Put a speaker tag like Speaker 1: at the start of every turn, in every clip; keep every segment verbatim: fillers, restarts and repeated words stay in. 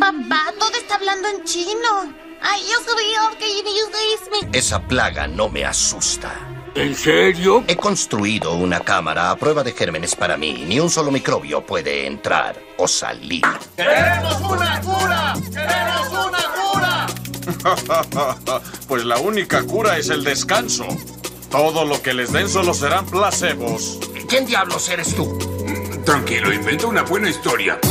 Speaker 1: Papá, todo está hablando en chino. Ay, yo sabía que iba a
Speaker 2: Esa plaga no me asusta.
Speaker 3: ¿En serio?
Speaker 2: He construido una cámara a prueba de gérmenes para mí. Ni un solo microbio puede entrar o salir.
Speaker 4: ¡Queremos una cura! ¡Queremos una cura!
Speaker 5: Pues la única cura es el descanso. Todo lo que les den solo serán placebos.
Speaker 2: ¿Quién diablos eres tú?
Speaker 3: Tranquilo, invento una buena historia.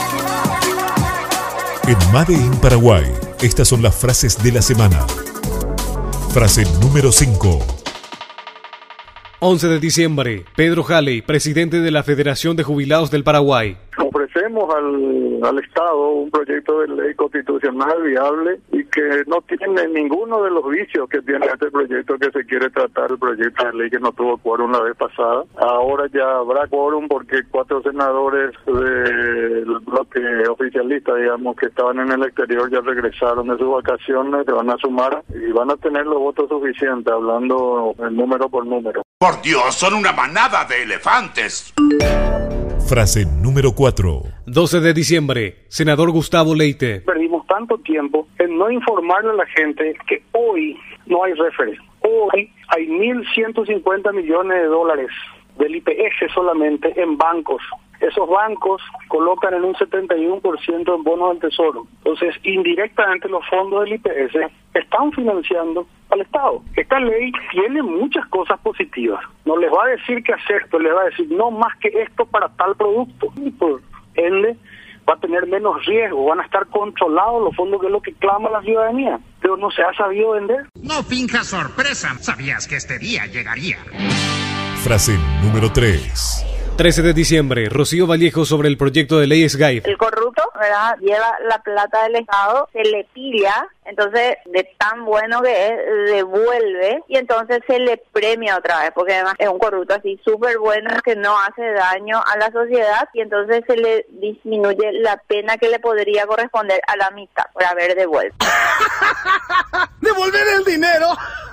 Speaker 6: En Made in Paraguay, estas son las frases de la semana. Frase número cinco.
Speaker 7: once de diciembre, Pedro Halley, presidente de la Federación de Jubilados del Paraguay.
Speaker 8: Ofrecemos al, al Estado un proyecto de ley constitucional viable y que no tiene ninguno de los vicios que tiene este proyecto que se quiere tratar, el proyecto de ley que no tuvo quórum la vez pasada. Ahora ya habrá quórum porque cuatro senadores del bloque oficialista, digamos, que estaban en el exterior ya regresaron de sus vacaciones, se van a sumar y van a tener los votos suficientes, hablando el número por número.
Speaker 3: ¡Por Dios, son una manada de elefantes!
Speaker 6: Frase número cuatro.
Speaker 7: doce de diciembre, senador Gustavo Leite.
Speaker 8: Perdimos tanto tiempo en no informarle a la gente que hoy no hay referee. Hoy hay mil ciento cincuenta millones de dólares del I P S solamente en bancos. Esos bancos colocan en un setenta y uno por ciento en bonos del Tesoro. Entonces, indirectamente los fondos del I P S están financiando al Estado. Esta ley tiene muchas cosas positivas. No les va a decir qué hacer, pero les va a decir no más que esto para tal producto. Y por ende, va a tener menos riesgo, van a estar controlados los fondos, que es lo que clama la ciudadanía. Pero no se ha sabido vender.
Speaker 4: No finjas sorpresa. Sabías que este día llegaría.
Speaker 6: Frase número tres.
Speaker 7: trece de diciembre, Rocío Vallejo sobre el proyecto de ley SGAIF.
Speaker 9: El corrupto, ¿verdad?, lleva la plata del Estado, se le pilla, entonces de tan bueno que es, devuelve y entonces se le premia otra vez, porque además es un corrupto así súper bueno que no hace daño a la sociedad y entonces se le disminuye la pena que le podría corresponder a la mitad por haber devuelto.
Speaker 4: ¡Devolver el dinero!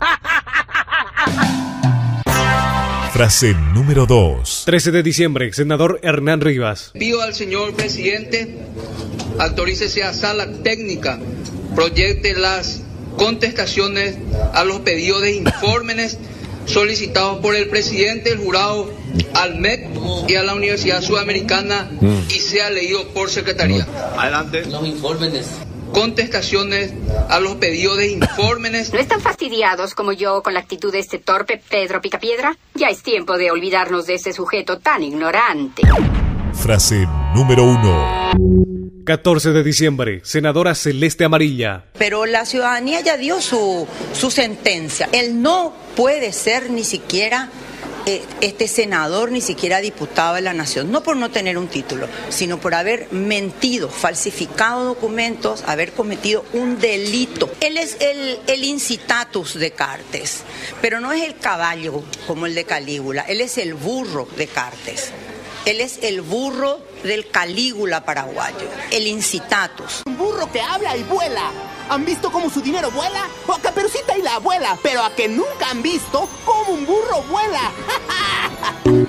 Speaker 6: Frase número dos.
Speaker 7: trece de diciembre, senador Hernán Rivas.
Speaker 10: Pido al señor presidente autorícese a sala técnica, proyecte las contestaciones a los pedidos de informes solicitados por el presidente del jurado al M E C y a la Universidad Sudamericana y sea leído por secretaría.
Speaker 3: Adelante.
Speaker 10: Los informes. Contestaciones a los pedidos de informes.
Speaker 11: ¿No están fastidiados como yo con la actitud de este torpe Pedro Picapiedra? Ya es tiempo de olvidarnos de ese sujeto tan ignorante.
Speaker 6: Frase número uno.
Speaker 7: catorce de diciembre, senadora Celeste Amarilla.
Speaker 12: Pero la ciudadanía ya dio su, su sentencia. Él no puede ser ni siquiera eh, este senador, ni siquiera diputado de la nación, no por no tener un título, sino por haber mentido, falsificado documentos, haber cometido un delito. Él es el, el incitatus de Cartes, pero no es el caballo como el de Calígula, él es el burro de Cartes. Él es el burro del Calígula paraguayo, el incitatus.
Speaker 4: Un burro que habla y vuela. ¿Han visto cómo su dinero vuela? O a Caperucita y la abuela, pero a que nunca han visto cómo un burro vuela.